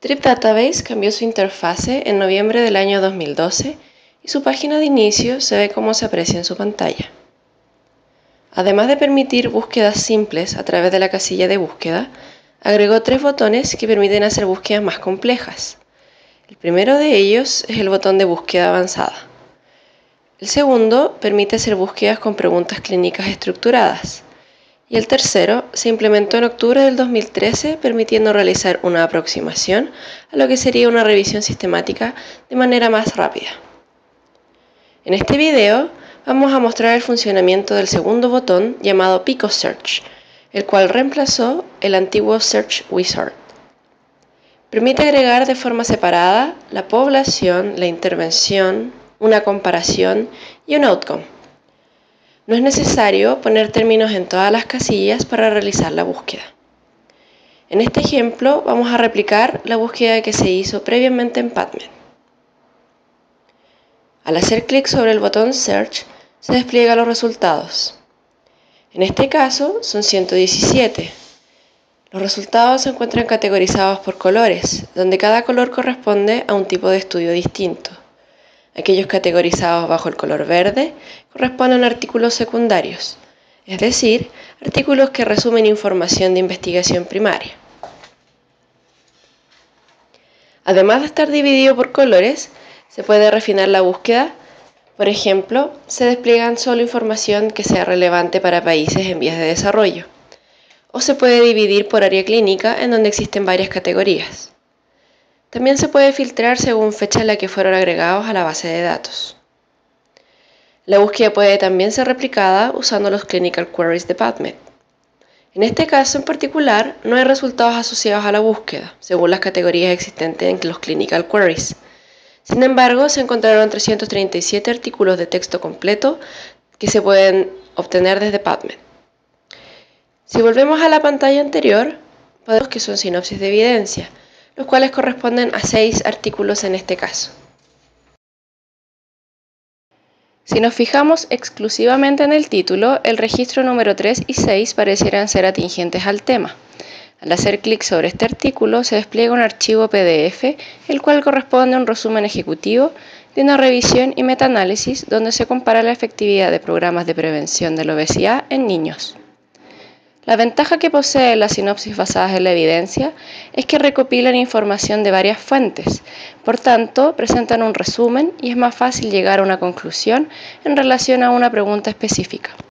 Trip Database cambió su interfase en noviembre del año 2012 y su página de inicio se ve como se aprecia en su pantalla. Además de permitir búsquedas simples a través de la casilla de búsqueda, agregó 3 botones que permiten hacer búsquedas más complejas. El primero de ellos es el botón de búsqueda avanzada. El segundo permite hacer búsquedas con preguntas clínicas estructuradas. Y el tercero se implementó en octubre del 2013, permitiendo realizar una aproximación a lo que sería una revisión sistemática de manera más rápida. En este video vamos a mostrar el funcionamiento del segundo botón llamado Pico Search, el cual reemplazó el antiguo Search Wizard. Permite agregar de forma separada la población, la intervención, una comparación y un outcome. No es necesario poner términos en todas las casillas para realizar la búsqueda. En este ejemplo vamos a replicar la búsqueda que se hizo previamente en PubMed. Al hacer clic sobre el botón Search, se despliegan los resultados. En este caso son 117. Los resultados se encuentran categorizados por colores, donde cada color corresponde a un tipo de estudio distinto. Aquellos categorizados bajo el color verde corresponden a artículos secundarios, es decir, artículos que resumen información de investigación primaria. Además de estar dividido por colores, se puede refinar la búsqueda. Por ejemplo, se despliegan solo información que sea relevante para países en vías de desarrollo, o se puede dividir por área clínica en donde existen varias categorías. También se puede filtrar según fecha en la que fueron agregados a la base de datos. La búsqueda puede también ser replicada usando los Clinical Queries de PubMed. En este caso en particular, no hay resultados asociados a la búsqueda, según las categorías existentes en los Clinical Queries. Sin embargo, se encontraron 337 artículos de texto completo que se pueden obtener desde PubMed. Si volvemos a la pantalla anterior, podemos ver que son sinopsis de evidencia, los cuales corresponden a 6 artículos en este caso. Si nos fijamos exclusivamente en el título, el registro número 3 y 6 parecieran ser atingentes al tema. Al hacer clic sobre este artículo se despliega un archivo PDF, el cual corresponde a un resumen ejecutivo de una revisión y metaanálisis donde se compara la efectividad de programas de prevención de la obesidad en niños. La ventaja que poseen las sinopsis basadas en la evidencia es que recopilan información de varias fuentes, por tanto, presentan un resumen y es más fácil llegar a una conclusión en relación a una pregunta específica.